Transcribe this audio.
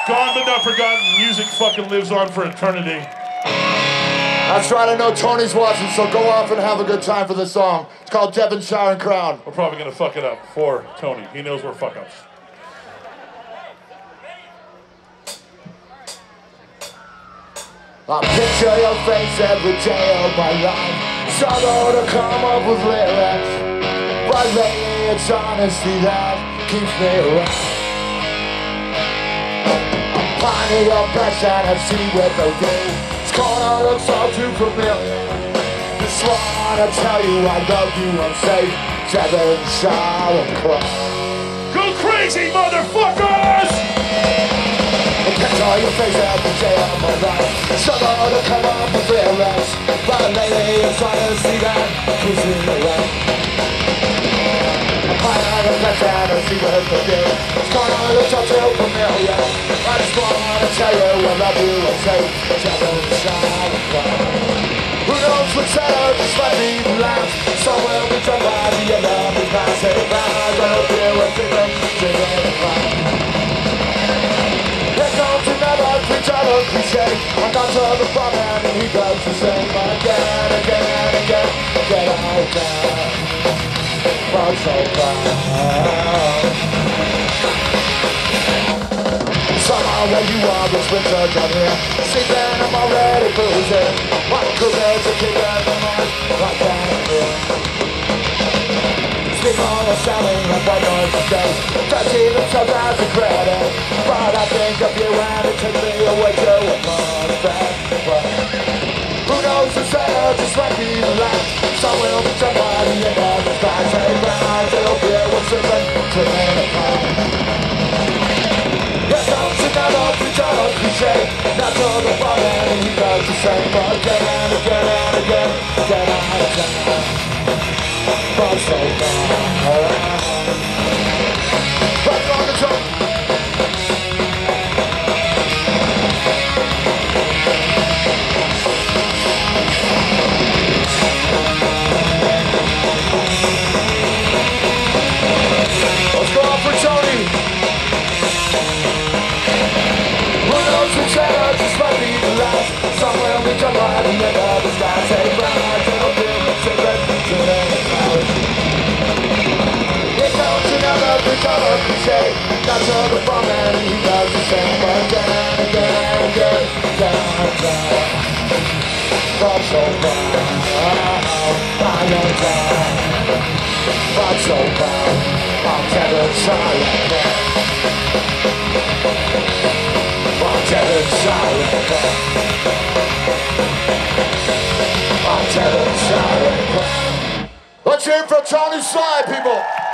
Gone but not forgotten. Music fucking lives on for eternity. That's right, I know Tony's watching, so go off and have a good time for this song. It's called Devonshire and Crown. We're probably gonna fuck it up for Tony. He knows we're fuck ups. I picture your face every day of my life. Struggle to come up with lyrics, but lately it's honesty that keeps me around. I'm finding your passion and see with the view. This corner looks all too familiar. Just wanna tell you I love you and say Devonshire and Crown. Go crazy, motherfuckers! Picture your face every day of my life. Struggle to come up with lyrics, but lately I'm trying to see that keeps me around. I have a passion to see what it's do. It's gonna look so too familiar. I just wanna tell you I love you and say Devonshire and Crown. Who knows what's better, just let me laugh. Somewhere we turn by the end of the past. Hey, I don't feel what's in them, and Crown. Another cliche. I got to the front end and he does the same again, get out there. I'm so proud. Somehow where you are, this winter down here. Sleeping, I'm already losing. My career's a kick in the mind, like that. People are shouting like white noise and days, touching themselves as a credit. But I think of you and it takes me away to another bad. Who knows who's better, just let me laugh. Some will be done by the end of the sky. Take rounds, it'll be what's driven to men apart. Here comes another preacher cliche. Not to the front end and he does the same again and again and again. Get out of town. I'm so proud. Back on the drum. Let's go on for Tony. Who knows who's better, just let me laugh. Somewhere we come right in the end of the sky. Take back, it'll be a secret to them. Another cliche, not to the front end, and he does the same again, get out there. I'm so proud, I am proud. I'm so proud, I'm Devonshire and Crown. I'm Devonshire and Crown. I'm Devonshire and Crown. Let's hear it for Tony's side, people.